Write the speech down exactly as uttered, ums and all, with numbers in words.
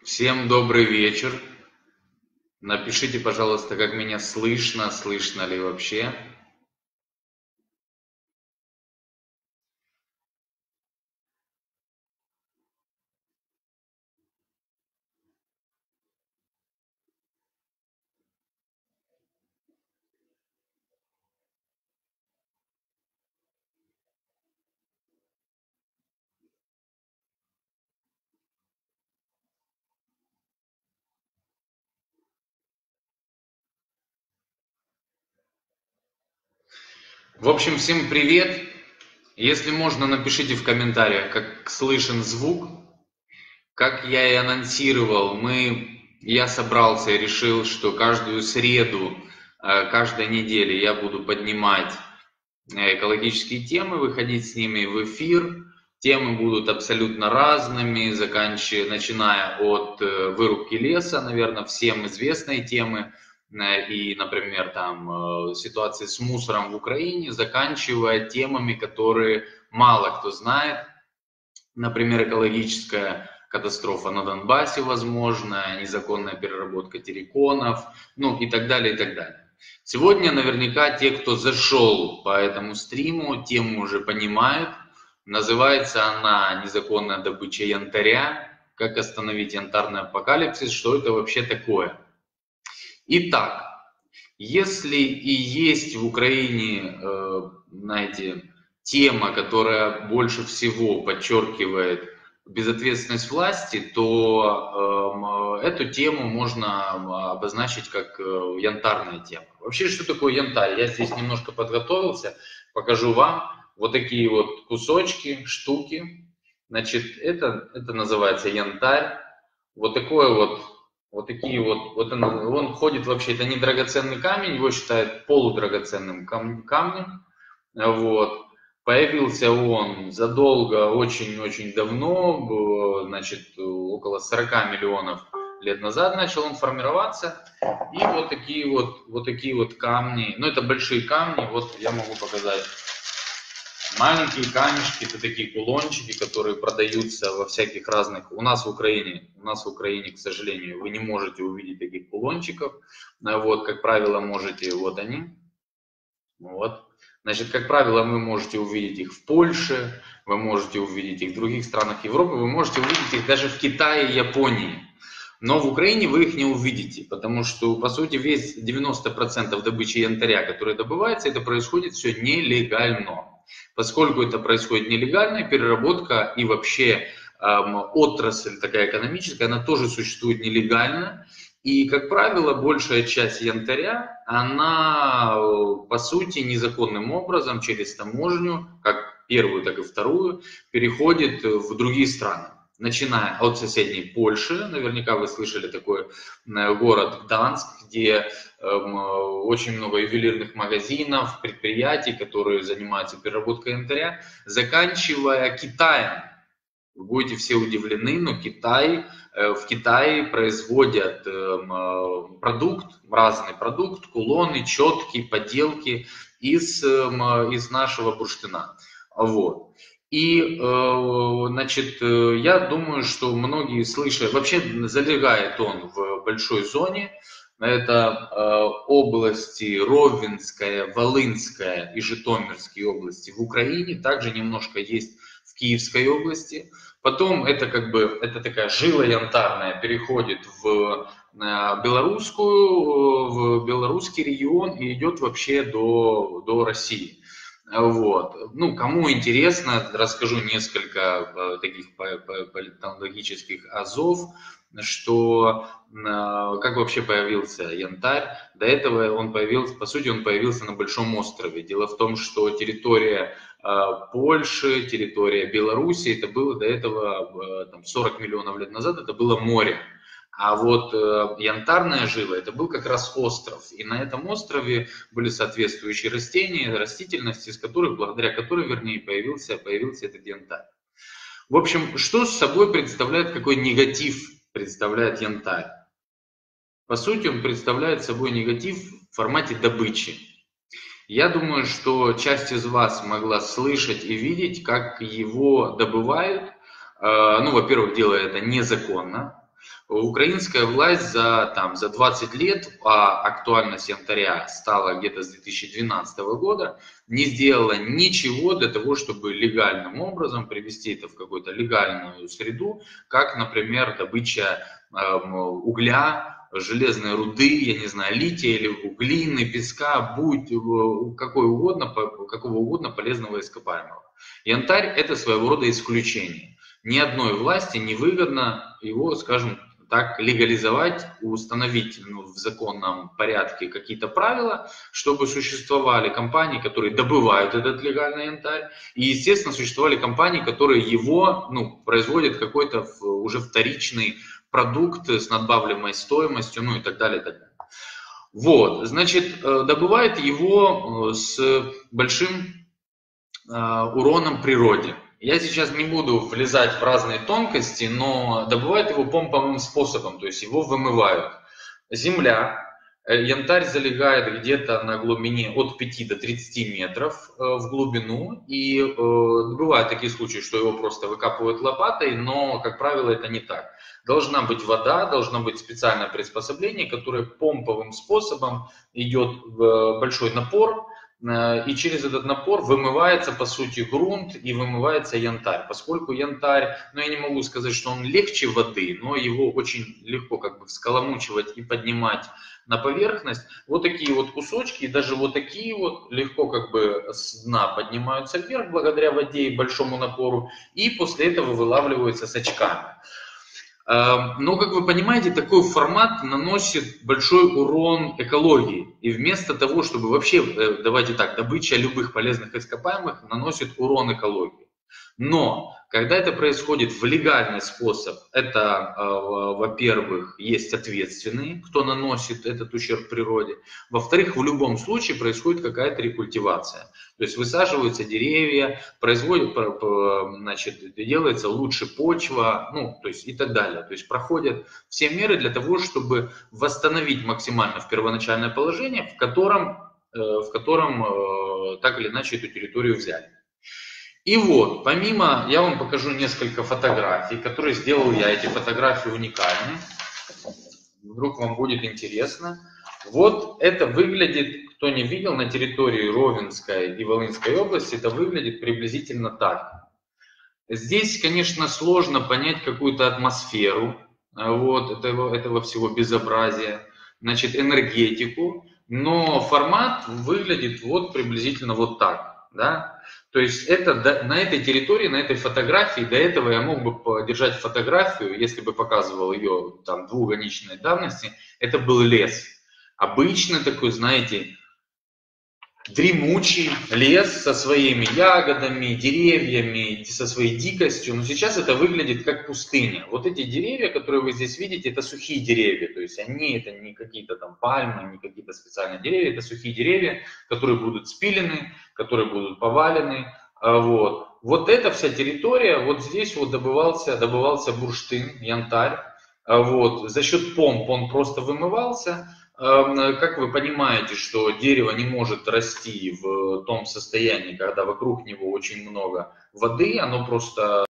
Всем добрый вечер. Напишите, пожалуйста, как меня слышно, слышно ли вообще. В общем, всем привет. Если можно, напишите в комментариях, как слышен звук. Как я и анонсировал, мы, я собрался и решил, что каждую среду, э, каждой неделе я буду поднимать э, экологические темы, выходить с ними в эфир. Темы будут абсолютно разными, заканчивая, начиная от э, вырубки леса, наверное, всем известной темы, э, и, например, там, э, ситуации с мусором в Украине, заканчивая темами, которые мало кто знает, например, экологическая катастрофа на Донбассе возможна, незаконная переработка терриконов, ну и так далее, и так далее. Сегодня наверняка те, кто зашел по этому стриму, тему уже понимают. Называется она «Незаконная добыча янтаря. Как остановить янтарный апокалипсис». Что это вообще такое? Итак, если и есть в Украине, э, знаете, тема, которая больше всего подчеркивает безответственность власти, то э, эту тему можно обозначить как э, янтарная тема. Вообще, что такое янтарь? Я здесь немножко подготовился, покажу вам вот такие вот кусочки, штуки. Значит, это, это называется янтарь. Вот такое вот, вот такие вот, вот он, он ходит вообще, это не драгоценный камень, его считают полудрагоценным кам- камнем. Вот. Появился он задолго, очень-очень давно, было, значит, около сорока миллионов лет назад начал он формироваться. И вот такие вот, вот такие вот камни, ну это большие камни, вот я могу показать. Маленькие камешки, это такие кулончики, которые продаются во всяких разных. У нас в Украине, у нас в Украине, к сожалению, вы не можете увидеть таких кулончиков. Вот, как правило, можете, вот они. Вот. Значит, как правило, вы можете увидеть их в Польше, вы можете увидеть их в других странах Европы, вы можете увидеть их даже в Китае и Японии. Но в Украине вы их не увидите, потому что, по сути, весь девяносто процентов добычи янтаря, который добывается, это происходит все нелегально. Поскольку это происходит нелегально, переработка и вообще эм, отрасль такая экономическая, она тоже существует нелегально. И, как правило, большая часть янтаря, она, по сути, незаконным образом через таможню, как первую, так и вторую, переходит в другие страны. Начиная от соседней Польши, наверняка вы слышали такой город Гданск, где эм, очень много ювелирных магазинов, предприятий, которые занимаются переработкой янтаря, заканчивая Китаем. Вы будете все удивлены, но Китай, в Китае производят продукт, разный продукт, кулоны, четки, поделки из, из нашего бурштина. Вот. И, значит, я думаю, что многие слышали, вообще залегает он в большой зоне, это области Ровенская, Волынская и Житомирские области в Украине, также немножко есть в Киевской области. Потом это как бы, это такая жила янтарная переходит в белорусскую, в белорусский регион и идет вообще до, до России. Вот. Ну, кому интересно, расскажу несколько таких политологических азов, что как вообще появился янтарь. До этого он появился, по сути, он появился на Большом острове. Дело в том, что территория Польши, территория Беларуси, это было до этого, там, сорок миллионов лет назад, это было море. А вот э, янтарная жила, это был как раз остров. И на этом острове были соответствующие растения, растительность, из которых, благодаря которой, вернее, появился, появился этот янтарь. В общем, что с собой представляет, какой негатив представляет янтарь? По сути, он представляет собой негатив в формате добычи. Я думаю, что часть из вас могла слышать и видеть, как его добывают. Ну, во-первых, делая это незаконно. Украинская власть за, там, за двадцать лет, а актуальность янтаря стала где-то с две тысячи двенадцатого года, не сделала ничего для того, чтобы легальным образом привести это в какую-то легальную среду, как, например, добыча э, угля, железной руды, я не знаю, лития или глины, песка, будь какой угодно, какого угодно полезного ископаемого. Янтарь – это своего рода исключение. Ни одной власти не выгодно его, скажем так, легализовать, установить ну, в законном порядке какие-то правила, чтобы существовали компании, которые добывают этот легальный янтарь, и, естественно, существовали компании, которые его ну, производят какой-то уже вторичный продукт с надбавляемой стоимостью, ну и так далее, и так далее. Вот, значит, добывает его с большим уроном природе. Я сейчас не буду влезать в разные тонкости, но добывают его помповым способом, то есть его вымывают. Земля, янтарь залегает где-то на глубине от пяти до тридцати метров в глубину, и бывают такие случаи, что его просто выкапывают лопатой, но, как правило, это не так. Должна быть вода, должно быть специальное приспособление, которое помповым способом идет в большой напор, и через этот напор вымывается, по сути, грунт и вымывается янтарь. Поскольку янтарь, ну я не могу сказать, что он легче воды, но его очень легко как бы вскаламучивать и поднимать на поверхность. Вот такие вот кусочки, и даже вот такие вот легко как бы с дна поднимаются вверх благодаря воде и большому напору, и после этого вылавливаются с очками. Но, как вы понимаете, такой формат наносит большой урон экологии. И вместо того, чтобы вообще, давайте так, добыча любых полезных ископаемых наносит урон экологии. Но, когда это происходит в легальный способ, это, во-первых, есть ответственные, кто наносит этот ущерб природе. Во-вторых, в любом случае происходит какая-то рекультивация. То есть высаживаются деревья, производят, значит, делается лучше почва, ну, то есть и так далее. То есть проходят все меры для того, чтобы восстановить максимально в первоначальное положение, в котором, в котором так или иначе эту территорию взяли. И вот, помимо, я вам покажу несколько фотографий, которые сделал я. Эти фотографии уникальны. Вдруг вам будет интересно. Вот это выглядит, кто не видел, на территории Ровенской и Волынской области, это выглядит приблизительно так. Здесь, конечно, сложно понять какую-то атмосферу вот, этого, этого всего безобразия, значит, энергетику, но формат выглядит вот приблизительно вот так. Да? То есть это, на этой территории, на этой фотографии, до этого я мог бы подержать фотографию, если бы показывал ее там двухгодичной давности, это был лес. Обычный такой, знаете, дремучий лес со своими ягодами, деревьями, со своей дикостью, но сейчас это выглядит как пустыня. Вот эти деревья, которые вы здесь видите, это сухие деревья, то есть они, это не какие-то там пальмы, не какие-то специальные деревья, это сухие деревья, которые будут спилены, которые будут повалены. Вот, вот эта вся территория, вот здесь вот добывался, добывался бурштин, янтарь, вот, за счет помп он просто вымывался. Как вы понимаете, что дерево не может расти в том состоянии, когда вокруг него очень много воды, оно просто